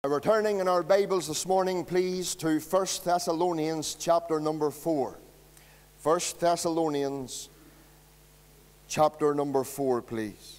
We're turning in our Bibles this morning, please, to 1 Thessalonians chapter number 4. 1 Thessalonians chapter number 4, please.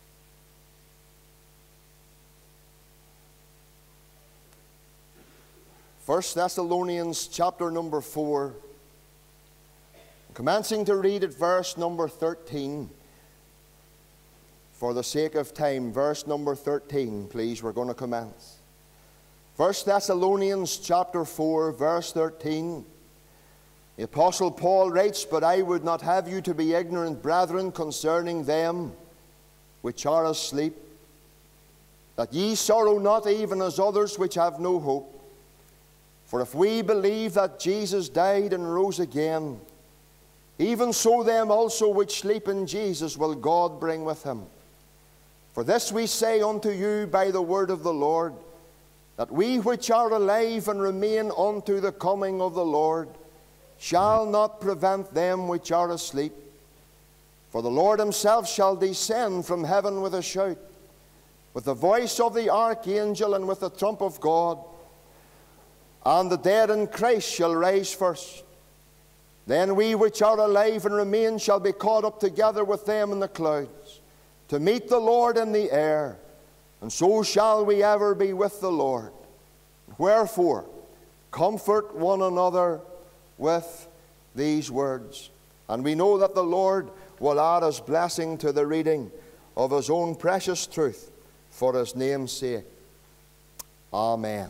First Thessalonians chapter number 4, commencing to read at verse number 13. For the sake of time, verse number 13, please, we're going to commence. 1 Thessalonians chapter 4, verse 13. The Apostle Paul writes, "But I would not have you to be ignorant, brethren, concerning them which are asleep, that ye sorrow not even as others which have no hope. For if we believe that Jesus died and rose again, even so them also which sleep in Jesus will God bring with him. For this we say unto you by the word of the Lord, that we which are alive and remain unto the coming of the Lord shall not prevent them which are asleep. For the Lord himself shall descend from heaven with a shout, with the voice of the archangel, and with the trump of God. And the dead in Christ shall rise first. Then we which are alive and remain shall be caught up together with them in the clouds, to meet the Lord in the air. And so shall we ever be with the Lord. Wherefore, comfort one another with these words. And we know that the Lord will add his blessing to the reading of his own precious truth for his name's sake. Amen.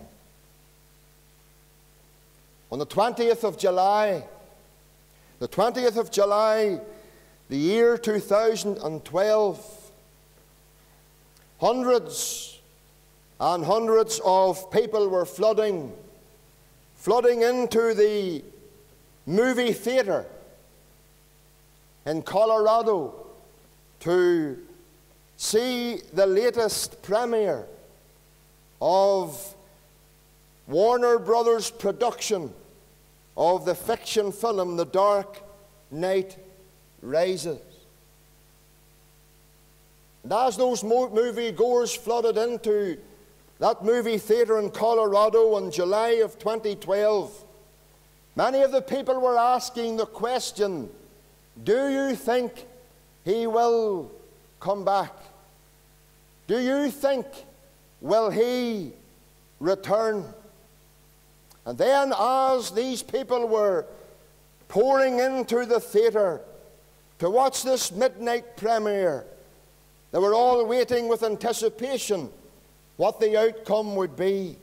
On the 20th of July, the year 2012, hundreds and hundreds of people were flooding into the movie theater in Colorado to see the latest premiere of Warner Brothers' production of the fiction film The Dark Knight Rises. And as those movie-goers flooded into that movie theater in Colorado in July of 2012, many of the people were asking the question, do you think he will come back? Do you think will he return? And then as these people were pouring into the theater to watch this midnight premiere, they were all waiting with anticipation what the outcome would be.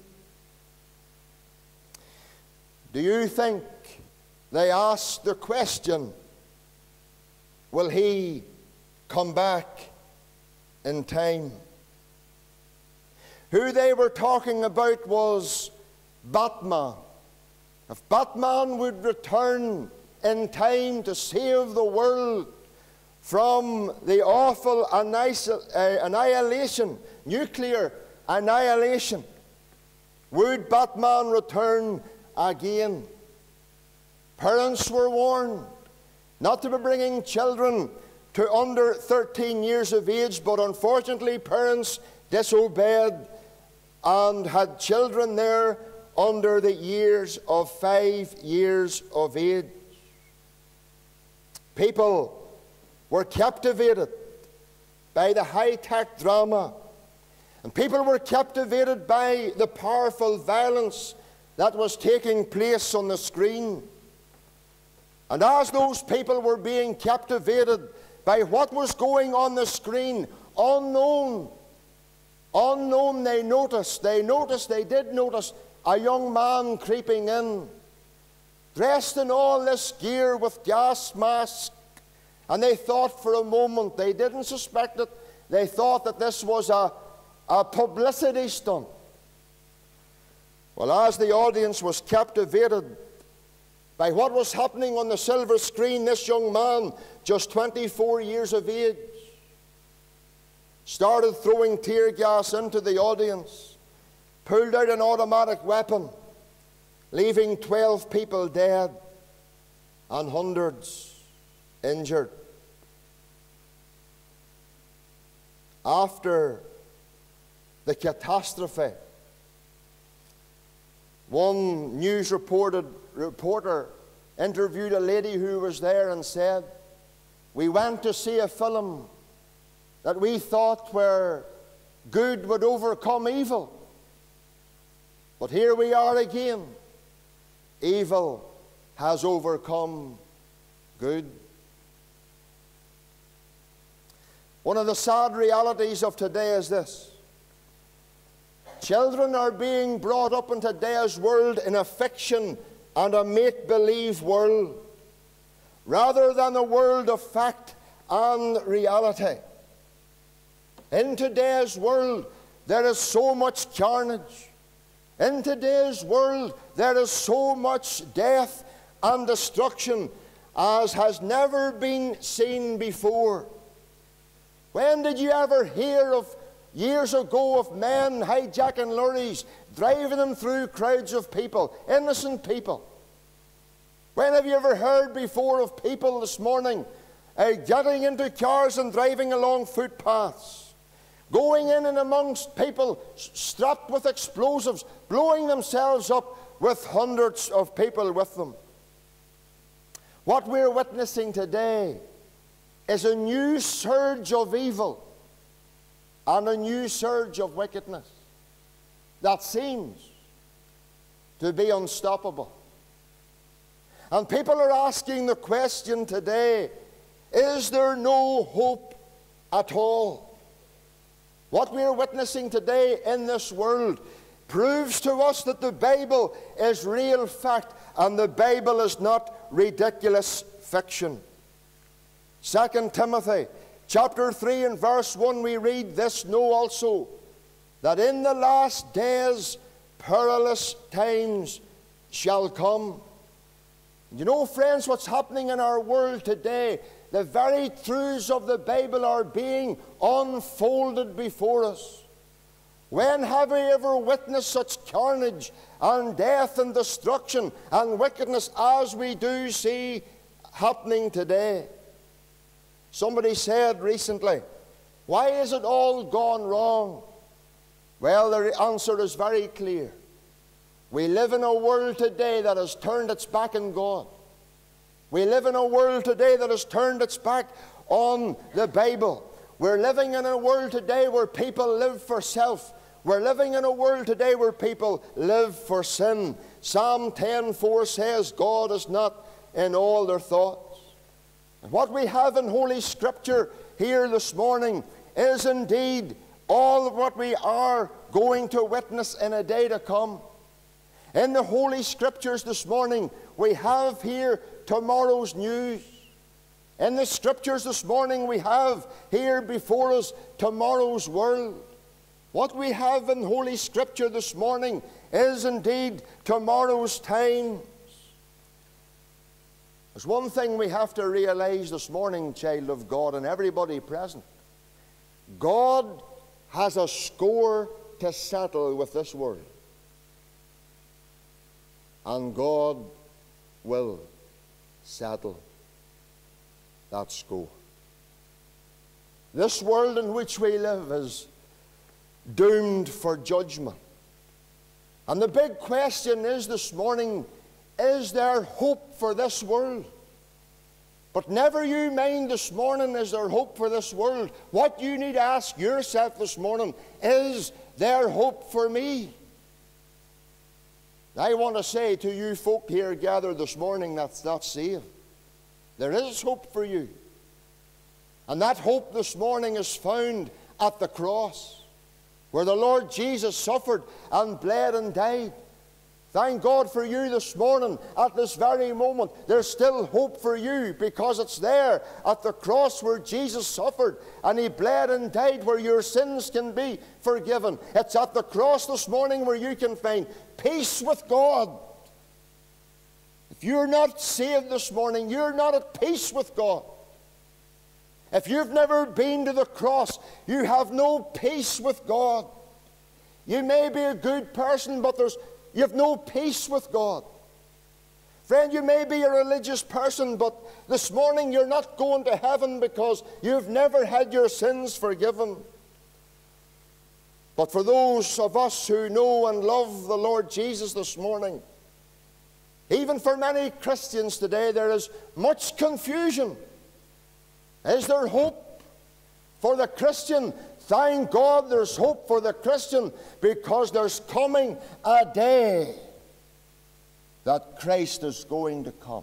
Do you think, they asked the question, will he come back in time? Who they were talking about was Batman. If Batman would return in time to save the world from the awful annihilation, nuclear annihilation, would Batman return again? Parents were warned not to be bringing children to under 13 years of age, but unfortunately parents disobeyed and had children there under the years of 5 years of age. People were captivated by the high-tech drama, and people were captivated by the powerful violence that was taking place on the screen. And as those people were being captivated by what was going on the screen, unknown, they did notice a young man creeping in, dressed in all this gear with gas masks. And they thought for a moment, they didn't suspect it, they thought that this was a publicity stunt. Well, as the audience was captivated by what was happening on the silver screen, this young man, just 24 years of age, started throwing tear gas into the audience, pulled out an automatic weapon, leaving 12 people dead and hundreds injured. After the catastrophe One news reporter interviewed a lady who was there and said, "We went to see a film that we thought where good would overcome evil. But here we are again. Evil has overcome good." One of the sad realities of today is this: children are being brought up in today's world in a fiction and a make-believe world, rather than a world of fact and reality. In today's world, there is so much carnage. In today's world, there is so much death and destruction as has never been seen before. When did you ever hear of, years ago, of men hijacking lorries, driving them through crowds of people, innocent people? When have you ever heard before of people this morning getting into cars and driving along footpaths, going in and amongst people strapped with explosives, blowing themselves up with hundreds of people with them? What we're witnessing today is a new surge of evil and a new surge of wickedness that seems to be unstoppable. And people are asking the question today, is there no hope at all? What we are witnessing today in this world proves to us that the Bible is real fact and the Bible is not ridiculous fiction. 2 Timothy chapter 3 and verse 1 we read, "This know also, that in the last days perilous times shall come." You know, friends, what's happening in our world today? The very truths of the Bible are being unfolded before us. When have we ever witnessed such carnage and death and destruction and wickedness as we do see happening today? Somebody said recently, "Why is it all gone wrong?" Well, the answer is very clear. We live in a world today that has turned its back on God. We live in a world today that has turned its back on the Bible. We're living in a world today where people live for self. We're living in a world today where people live for sin. Psalm 10:4 says, "God is not in all their thoughts." And what we have in Holy Scripture here this morning is indeed all of what we are going to witness in a day to come. In the Holy Scriptures this morning, we have here tomorrow's news. In the Scriptures this morning, we have here before us tomorrow's world. What we have in Holy Scripture this morning is indeed tomorrow's times. There's one thing we have to realize this morning, child of God, and everybody present. God has a score to settle with this world. And God will settle that score. This world in which we live is doomed for judgment. And the big question is this morning, is there hope for this world? But never you mind this morning, is there hope for this world? What you need to ask yourself this morning, is there hope for me? I want to say to you folk here gathered this morning that's not saved, there is hope for you. And that hope this morning is found at the cross, where the Lord Jesus suffered and bled and died. Thank God for you this morning. At this very moment, there's still hope for you, because it's there at the cross where Jesus suffered and He bled and died, where your sins can be forgiven. It's at the cross this morning where you can find peace with God. If you're not saved this morning, you're not at peace with God. If you've never been to the cross, you have no peace with God. You may be a good person, but you have no peace with God. Friend, you may be a religious person, but this morning you're not going to heaven because you've never had your sins forgiven. But for those of us who know and love the Lord Jesus this morning, even for many Christians today, there is much confusion. Is there hope for the Christian? Thank God there's hope for the Christian, because there's coming a day that Christ is going to come.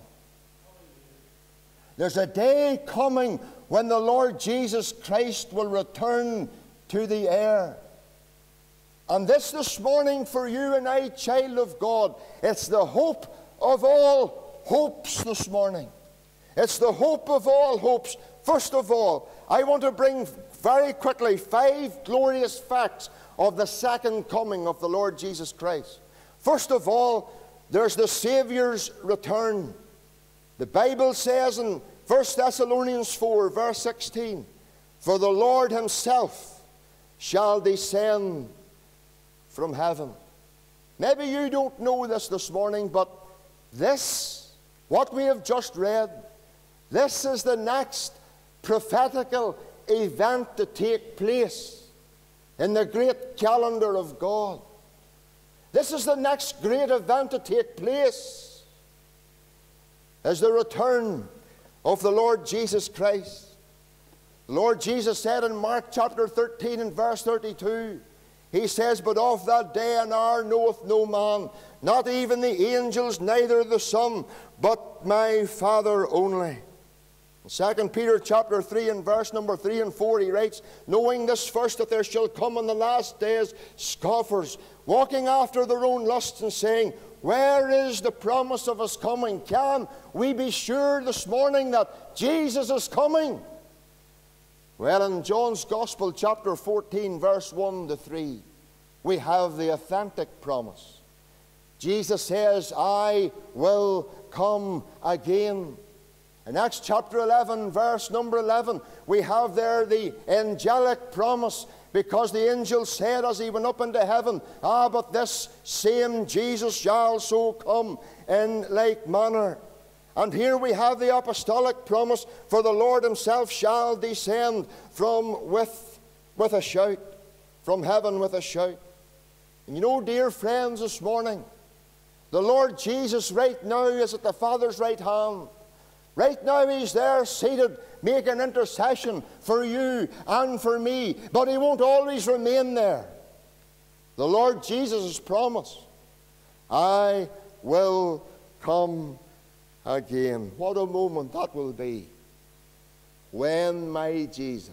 There's a day coming when the Lord Jesus Christ will return to the air. And this morning for you and I, child of God, it's the hope of all hopes this morning. It's the hope of all hopes. First of all, I want to bring very quickly 5 glorious facts of the second coming of the Lord Jesus Christ. First of all, there's the Saviour's return. The Bible says in 1 Thessalonians 4, verse 16, "For the Lord himself shall descend from heaven." Maybe you don't know this morning, but this, what we have just read, this is the next prophetical event to take place in the great calendar of God. This is the next great event to take place, is the return of the Lord Jesus Christ. The Lord Jesus said in Mark chapter 13 and verse 32, he says, "But of that day and hour knoweth no man, not even the angels, neither the Son, but my Father only." In 2 Peter chapter 3 and verse number 3 and 4, he writes, "Knowing this first, that there shall come in the last days scoffers, walking after their own lusts, and saying, Where is the promise of his coming?" Can we be sure this morning that Jesus is coming? Well, in John's Gospel, chapter 14, verse 1 to 3, we have the authentic promise. Jesus says, "I will come again." In Acts chapter 11, verse number 11, we have there the angelic promise, because the angel said as he went up into heaven, "But this same Jesus shall so come in like manner." And here we have the apostolic promise, "For the Lord himself shall descend with a shout," from heaven with a shout. And you know, dear friends, this morning, the Lord Jesus right now is at the Father's right hand. Right now he's there seated, making intercession for you and for me. But he won't always remain there. The Lord Jesus has promised, "I will come again." What a moment that will be, when my Jesus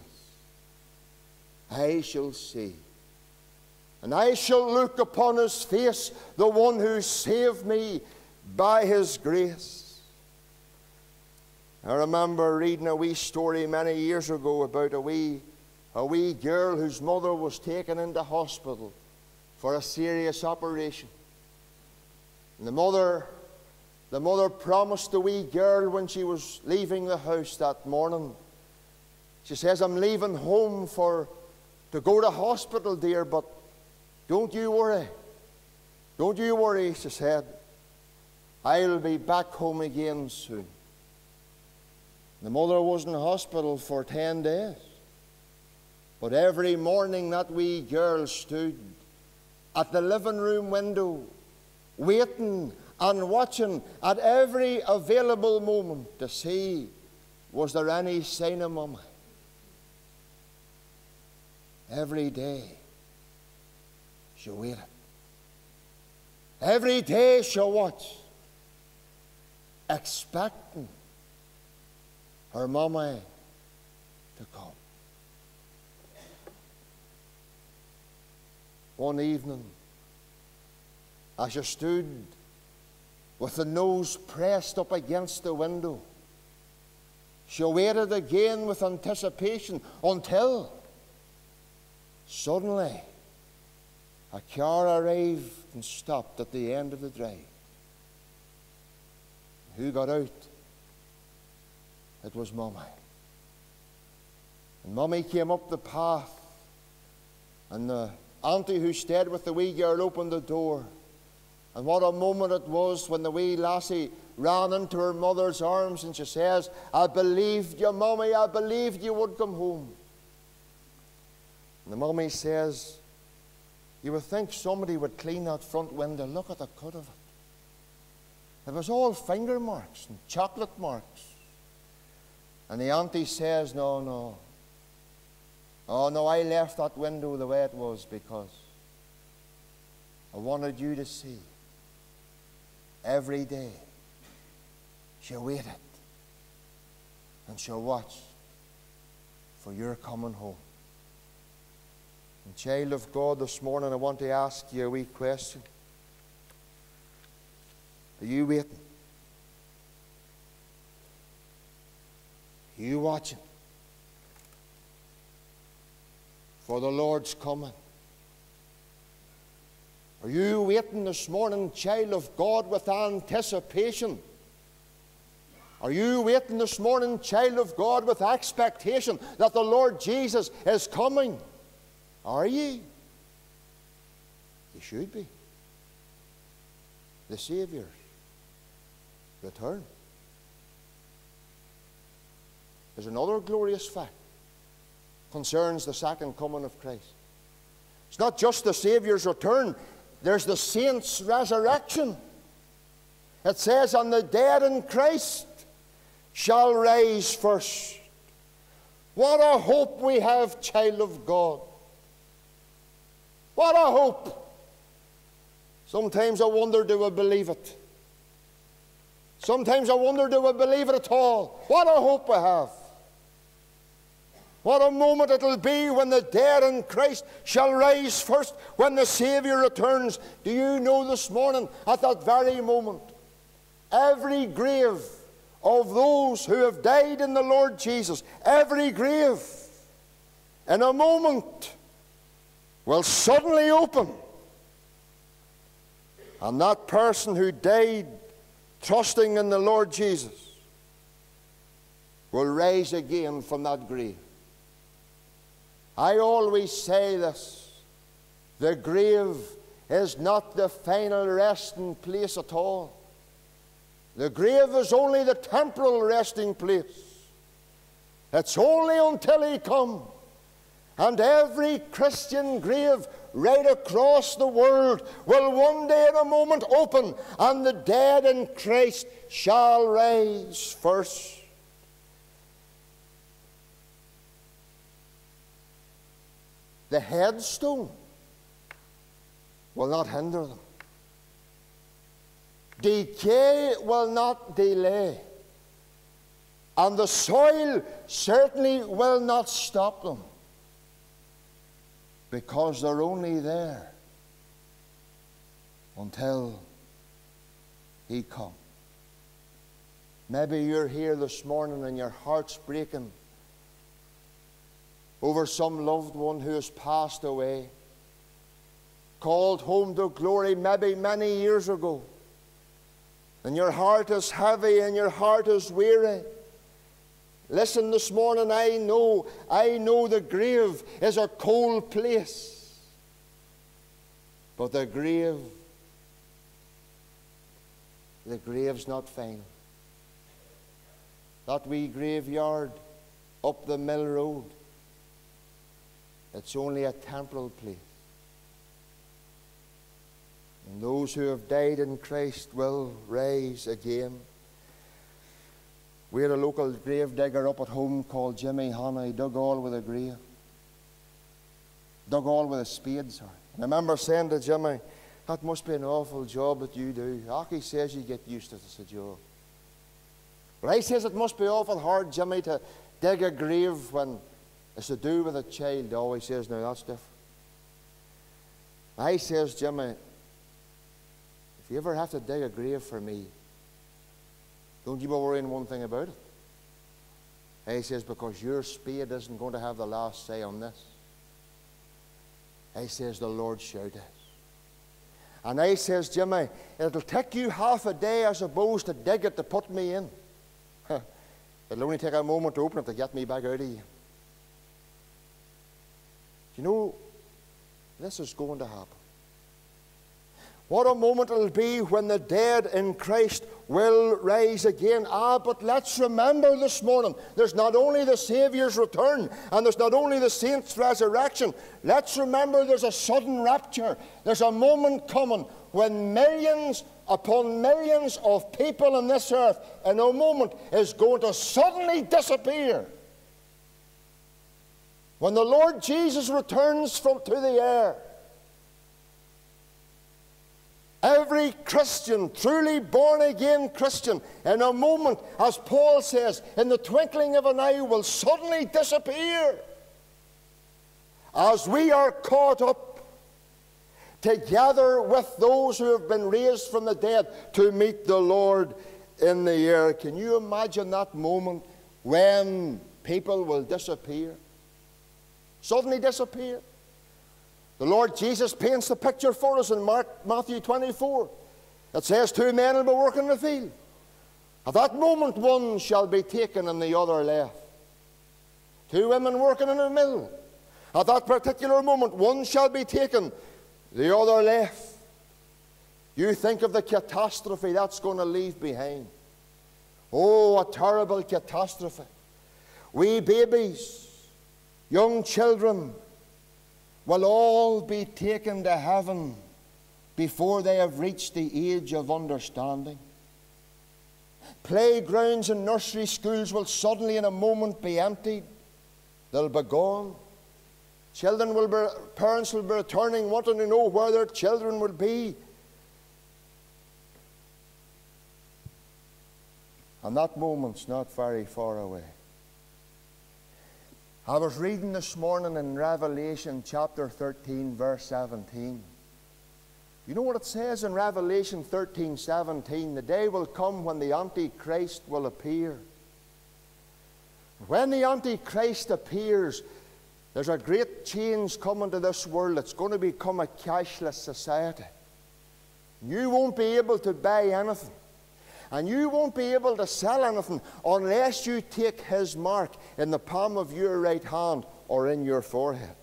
I shall see, and I shall look upon his face, the one who saved me by his grace. I remember reading a wee story many years ago about a wee girl whose mother was taken into hospital for a serious operation. And the mother promised the wee girl when she was leaving the house that morning, she says, "I'm leaving home to go to hospital, dear, but don't you worry. Don't you worry," she said. "I'll be back home again soon." The mother was in hospital for 10 days. But every morning that wee girl stood at the living room window, waiting and watching at every available moment to see, was there any sign of Mummy? Every day she waited. Every day she watched, expecting her Mummy to come. One evening, as she stood with the nose pressed up against the window, she waited again with anticipation until suddenly a car arrived and stopped at the end of the drive. Who got out? It was Mummy. And Mummy came up the path, and the auntie who stayed with the wee girl opened the door. And what a moment it was when the wee lassie ran into her mother's arms and she says, "I believed you, Mummy, I believed you would come home." And the Mummy says, You would think somebody would clean that front window. Look at the cut of it. It was all finger marks and chocolate marks. And the auntie says, no, no. Oh, no, I left that window the way it was because I wanted you to see every day she waited and she watched for your coming home. And child of God, this morning I want to ask you a wee question. Are you waiting? Are you watching for the Lord's coming? Are you waiting this morning, child of God, with anticipation? Are you waiting this morning, child of God, with expectation that the Lord Jesus is coming? Are ye? You should be. The Saviour's return. There's another glorious fact concerns the second coming of Christ. It's not just the Saviour's return. There's the saints' resurrection. It says, and the dead in Christ shall rise first. What a hope we have, child of God. What a hope. Sometimes I wonder, do I believe it? Sometimes I wonder, do I believe it at all? What a hope I have. What a moment it will be when the dead in Christ shall rise first, when the Saviour returns. Do you know this morning, at that very moment, every grave of those who have died in the Lord Jesus, every grave, in a moment, will suddenly open. And that person who died trusting in the Lord Jesus will rise again from that grave. I always say this: the grave is not the final resting place at all. The grave is only the temporal resting place. It's only until He comes. And every Christian grave right across the world will one day in a moment open, and the dead in Christ shall rise first. The headstone will not hinder them. Decay will not delay. And the soil certainly will not stop them, because they're only there until He comes. Maybe you're here this morning and your heart's breaking over some loved one who has passed away, called home to glory maybe many years ago. And your heart is heavy and your heart is weary. Listen, this morning, I know the grave is a cold place. But the grave's not final. That wee graveyard up the mill road, it's only a temporal place. And those who have died in Christ will rise again. We had a local grave digger up at home called Jimmy Hanna. He dug all with a grave. Dug all with a spade, sorry. And I remember saying to Jimmy, that must be an awful job that you do. Aki says you get used to it, it's a job. But I says it must be awful hard, Jimmy, to dig a grave when it's to do with a child. He always says, no, that's different. I says, Jimmy, if you ever have to dig a grave for me, don't you be worrying one thing about it. He says, because your spade isn't going to have the last say on this. He says, the Lord sure does. And I says, Jimmy, it'll take you half a day, I suppose, to dig it to put me in. It'll only take a moment to open it to get me back out of you. You know, this is going to happen. What a moment it'll be when the dead in Christ will rise again. But let's remember this morning, there's not only the Saviour's return, and there's not only the saints' resurrection. Let's remember there's a sudden rapture. There's a moment coming when millions upon millions of people on this earth in a moment is going to suddenly disappear. When the Lord Jesus returns to the air, every Christian, truly born-again Christian, in a moment, as Paul says, in the twinkling of an eye, will suddenly disappear as we are caught up together with those who have been raised from the dead to meet the Lord in the air. Can you imagine that moment when people will disappear? Suddenly disappear. The Lord Jesus paints the picture for us in Matthew 24. It says, 2 men will be working in the field. At that moment, one shall be taken and the other left. 2 women working in a mill. At that particular moment, one shall be taken, the other left. You think of the catastrophe that's going to leave behind. Oh, a terrible catastrophe. Wee babies, young children, will all be taken to heaven before they have reached the age of understanding. Playgrounds and nursery schools will suddenly in a moment be emptied. They'll be gone. Parents will be returning wanting to know where their children will be. And that moment's not very far away. I was reading this morning in Revelation chapter 13, verse 17. You know what it says in Revelation 13, 17? The day will come when the Antichrist will appear. When the Antichrist appears, there's a great change coming to this world. It's going to become a cashless society. You won't be able to buy anything. And you won't be able to sell anything unless you take his mark in the palm of your right hand or in your forehead.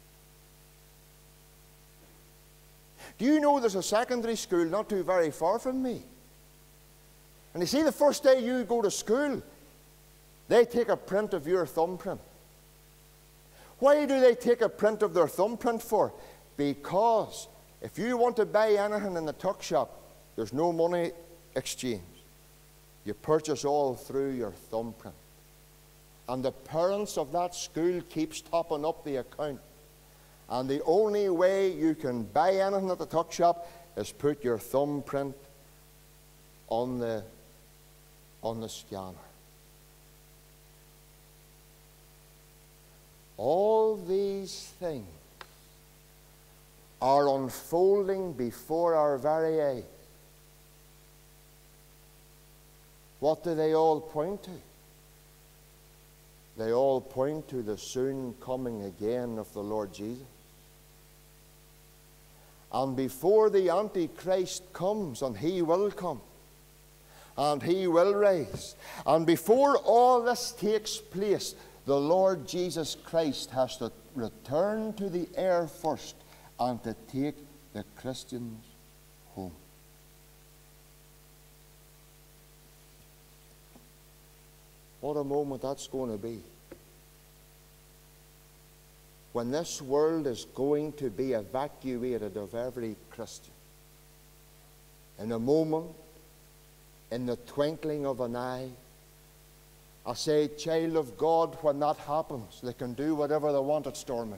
Do you know there's a secondary school not too very far from me? And you see, the first day you go to school, they take a print of your thumbprint. Why do they take a print of their thumbprint for? Because if you want to buy anything in the tuck shop, there's no money exchange. You purchase all through your thumbprint. And the parents of that school keeps topping up the account. And the only way you can buy anything at the tuck shop is put your thumbprint on the scanner. All these things are unfolding before our very eyes. What do they all point to? They all point to the soon coming again of the Lord Jesus. And before the Antichrist comes, and he will come, and he will rise, and before all this takes place, the Lord Jesus Christ has to return to the air first and to take the Christians home. What a moment that's going to be. When this world is going to be evacuated of every Christian. In a moment, in the twinkling of an eye. I say, child of God, when that happens, they can do whatever they want at Stormont.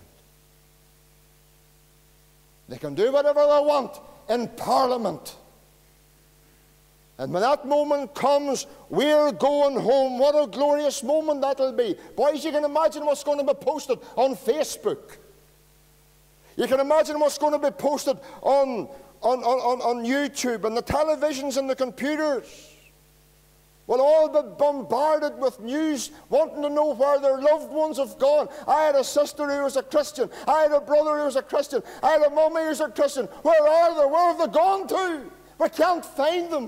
They can do whatever they want in Parliament. And when that moment comes, we're going home. What a glorious moment that'll be. Boys, you can imagine what's going to be posted on Facebook. You can imagine what's going to be posted on YouTube and the televisions and the computers. We'll all be bombarded with news, wanting to know where their loved ones have gone. I had a sister who was a Christian. I had a brother who was a Christian. I had a mummy who was a Christian. Where are they? Where have they gone to? We can't find them.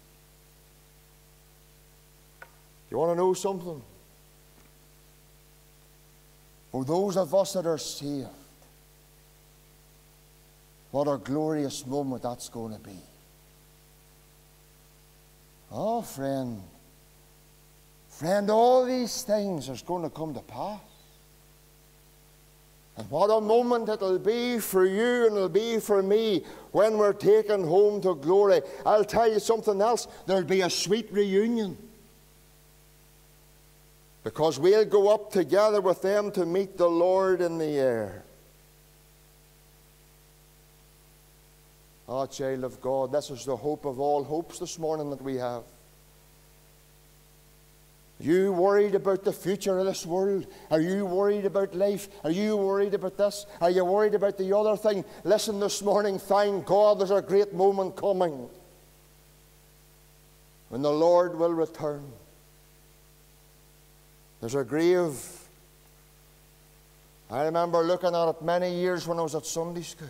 You want to know something? For those of us that are saved, What a glorious moment that's going to be. Oh, friend, all these things are going to come to pass. And what a moment it'll be for you and it'll be for me when we're taken home to glory. I'll tell you something else. There'll be a sweet reunion. Because we'll go up together with them to meet the Lord in the air. Oh, child of God, this is the hope of all hopes this morning that we have. Are you worried about the future of this world? Are you worried about life? Are you worried about this? Are you worried about the other thing? Listen this morning, thank God there's a great moment coming when the Lord will return. There's a grave. I remember looking at it many years when I was at Sunday school.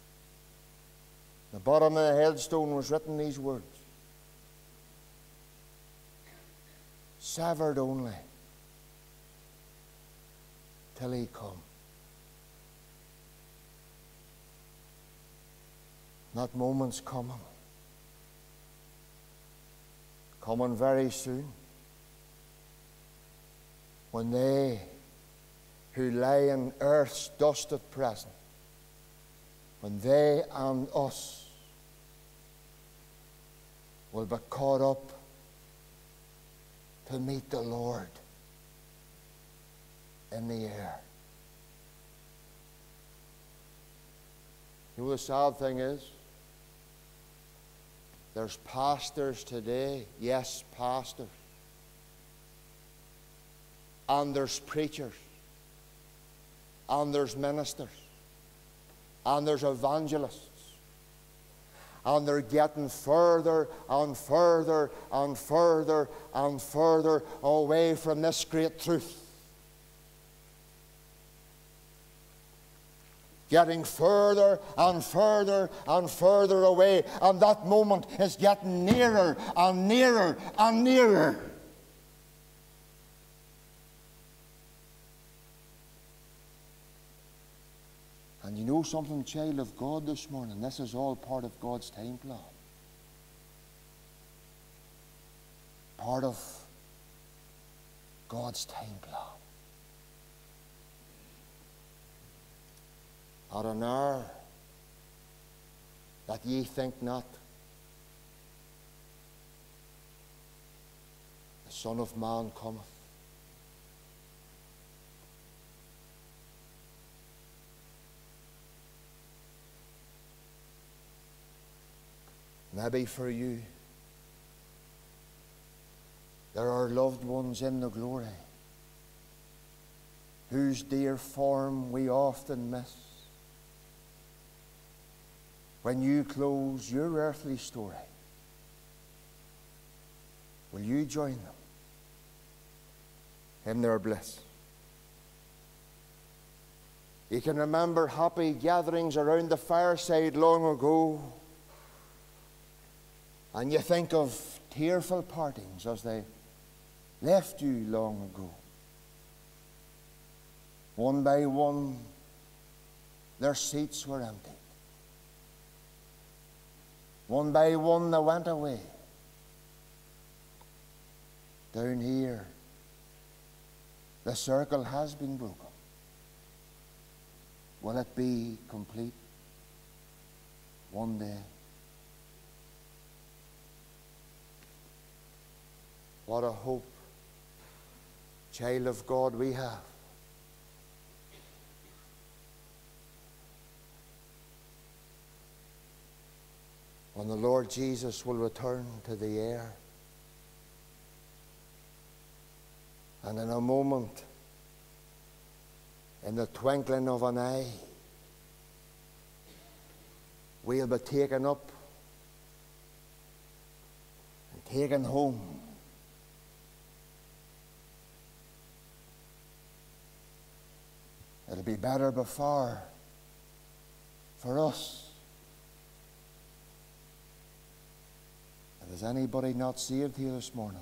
The bottom of the headstone was written these words: severed only till he come. That moment's coming very soon, when they who lie in earth's dust at present, when they and us will be caught up to meet the Lord in the air. You know, the sad thing is, there's pastors today, yes, pastors, and there's preachers, and there's ministers, and there's evangelists, and they're getting further and further and further and further away from this great truth. Getting further and further and further away, and that moment is getting nearer and nearer and nearer. And you know something, child of God, this morning? This is all part of God's time plan. Part of God's time plan. At an hour that ye think not, the Son of Man cometh. Maybe for you, there are loved ones in the glory whose dear form we often miss. When you close your earthly story, will you join them in their bliss? You can remember happy gatherings around the fireside long ago, and you think of tearful partings as they left you long ago. One by one, their seats were empty. One by one, they went away. Down here, the circle has been broken. Will it be complete one day? What a hope, child of God, we have. When the Lord Jesus will return to the air, and in a moment, in the twinkling of an eye, we'll be taken up and taken home. It'll be better before for us. If there's anybody not saved here this morning,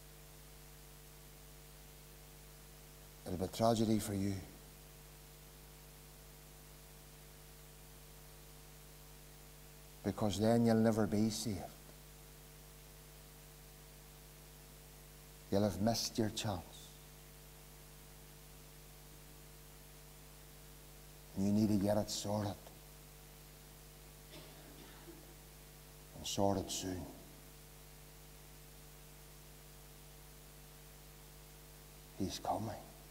it'll be a tragedy for you. because then you'll never be saved. You'll have missed your chance. And you need to get it sorted. And sorted soon. He's coming.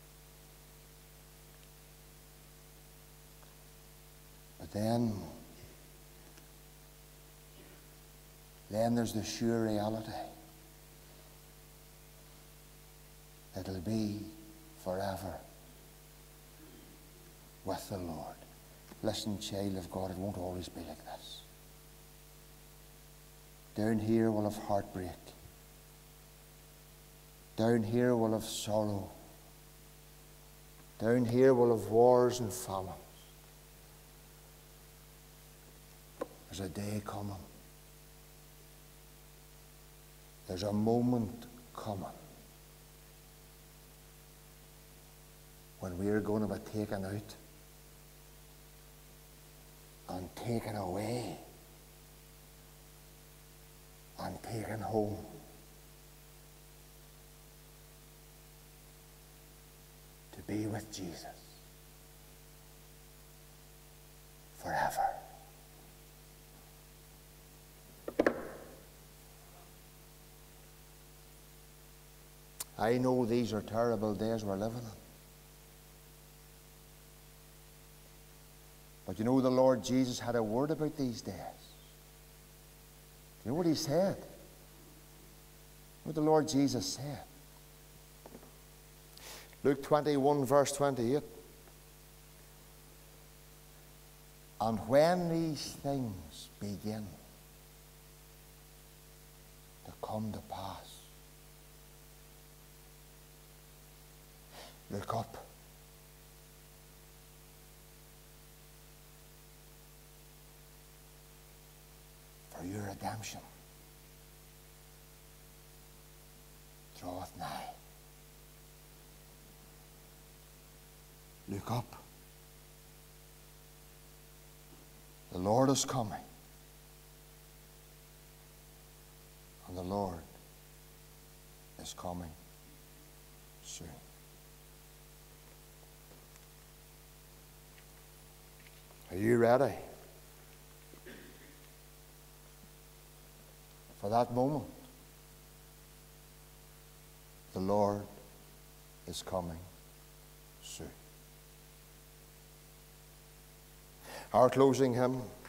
But then there's the sure reality. It'll be forever with the Lord. Listen, child of God, it won't always be like this. Down here we'll have heartbreak. Down here we'll have sorrow. Down here we'll have wars and famines. There's a day coming. There's a moment coming when we're going to be taken out and taken away and taken home. To be with Jesus forever. I know these are terrible days we're living in. But you know the Lord Jesus had a word about these days. You know what he said? What the Lord Jesus said. Luke 21 verse 28. And when these things begin to come to pass, look up. For your redemption draweth nigh. Look up. The Lord is coming. And the Lord is coming soon. Are you ready for that moment? The Lord is coming soon. Our closing hymn.